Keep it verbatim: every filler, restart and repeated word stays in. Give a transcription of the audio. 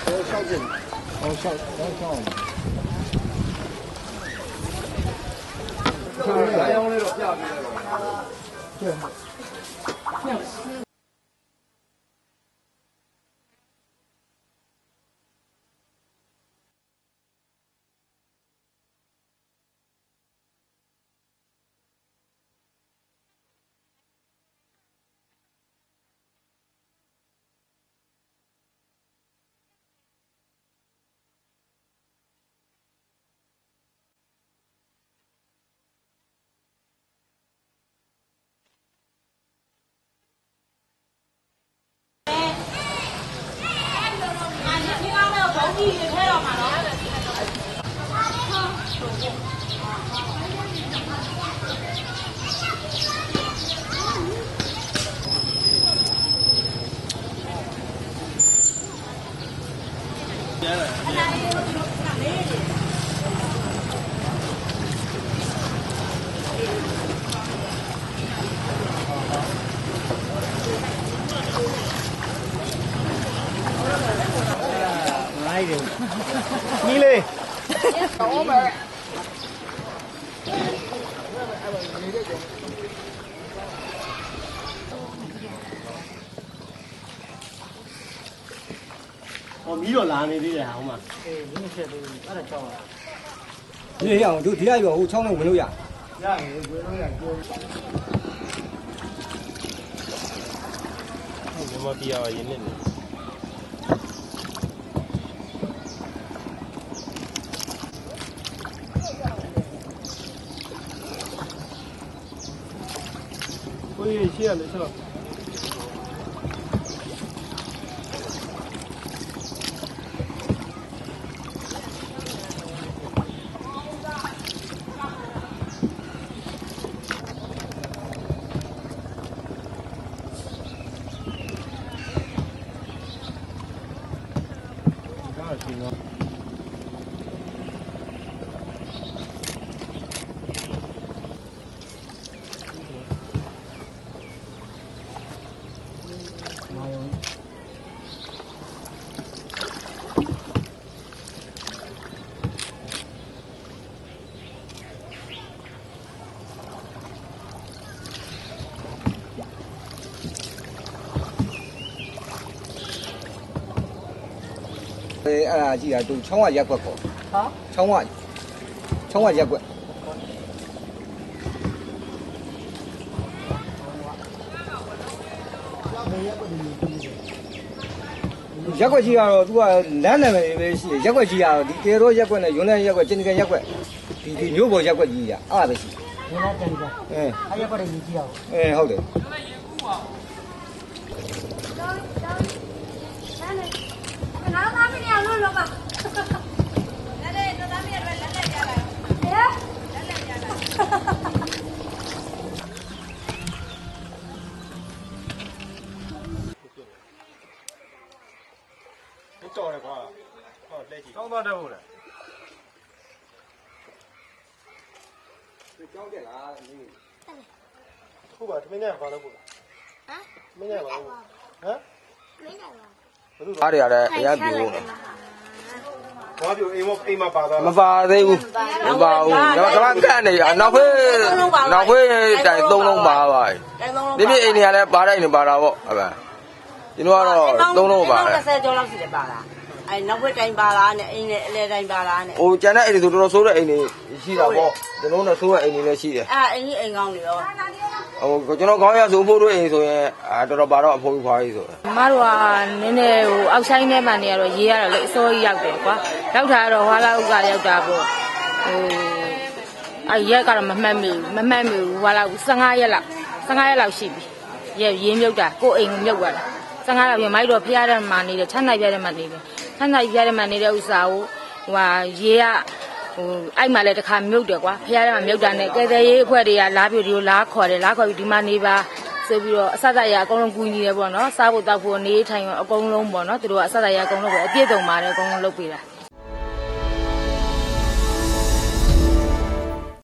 我小劲，我小小小。用那种价值。对。你嘞？我们。我米都烂的这好嘛？哎，你们这都把它敲了。你像就底下有敲那温柔呀。呀，温柔呀，就。你没必要引领的。我也写了是吧？诶，啊，这啊，都청와예quyết 거。啊？청와청와예quyết。예quyếtကြီးကတော့သူကလမ်းနာမည်ပဲရှိတယ်예quyếtကြီးကတော့ဒီတေရော예quyếtနဲ့ယွန်းလန်း예quyếtကျင်းကန်예quyếtဒီဒီမျိုးပေါ်예quyếtကြီးကအားပဲရှိယွန်းလန်းကျင်းကန်အဲအား예quyếtကြီးကြီးအောင်အဲဟုတ်တယ်哪有他们俩乱了吧？来来，那咱们也来来来家来。哎，来来家来。你找的话，好来几。找到这屋了。你找的啦，你。后边没年放的不？啊？没年放的。啊？没年放。အားရရတယ်အရာပြိုးဘာပြိုးအိမ်မအိမ်မပါသားမပါသေးဘူးမပါဘူးဒါကကန့်နေရနောက်ဖေးနောက်ဖေးတိုင်သုံးလုံးပါပါဒီပြအိမ်တွေကလည်းပါတိုင်းနေပါတာပေါ့ဟုတ်ပါကျွန်တော်ကတော့သုံးလုံးပါတယ်၂၀ကျော်လောက်ရှိတယ်ပါလားအဲနောက်ဖေးတိုင်ပါလားနဲ့အိမ်နဲ့အလဲတိုင်ပါလားနဲ့ဟိုကျန်တဲ့အိမ်တွေဆိုတော်တော်ဆိုးတဲ့အိမ်တွေရှိတာပေါ့ကျွန်တော်တို့ဆိုးတဲ့အိမ်တွေလည်းရှိတယ်အဲအိမ်ကြီးအိမ်ကောင်းတွေရောဟိုကျွန်တော်ခေါင်းရဆိုဖို့တို့အိမ်ဆိုရင်အာတော်တော်ပါတော့အဖိုးဖွားကြီးဆိုတယ်မတို့ကနည်းနည်းဟိုအောက်ဆိုင်ထဲမှာနေရတော့ရေးရတော့လေအစိုးရရောက်တယ်ကွာရောက်တာတော့ဟွာလာဥကရောက်တာပေါ့ဟိုအဲရက်ကတော့မမှတ်မိဘူးမမှတ်မိဘူးဟွာလာ၁၅ရက်လောက်၁၅ရက်လောက်ရှိပြီရဲရင်းမြုပ်တာကိုယ်အိမ်ကိုမြုပ်သွားတာ၁၅လောက်ပြမိုက်တော့ဖျားတဲ့မှာနေတယ်ချမ်းနိုင်ပြတဲ့မှာနေတယ်ချမ်းနိုင်ပြတဲ့မှာနေတဲ့ဥစ္စာကိုဟိုဟာရေးရဟိုအဲ့မှာလည်းတစ်ခါမြုပ်တယ်ကွာဖျားထဲမှာမြုပ်တာနဲ့ကဲတဲ့ရေးအဖွဲ့တွေကလားပြူတွေကိုလားခေါ်တယ်လားခေါ်ပြီးဒီမှာနေပါဆိုပြီးတော့အဆက်ဆက်ရအကုန်လုံးကူညီတယ်ပေါ့နော်စားဖို့တောက်ဖို့နေထိုင်အကုန်လုံးပေါ့နော်သူတို့ကအဆက်ဆက်ရအကုန်လုံးပဲအပြည့်စုံပါတယ်အကုန်လုံးလုပ်ပေးတာ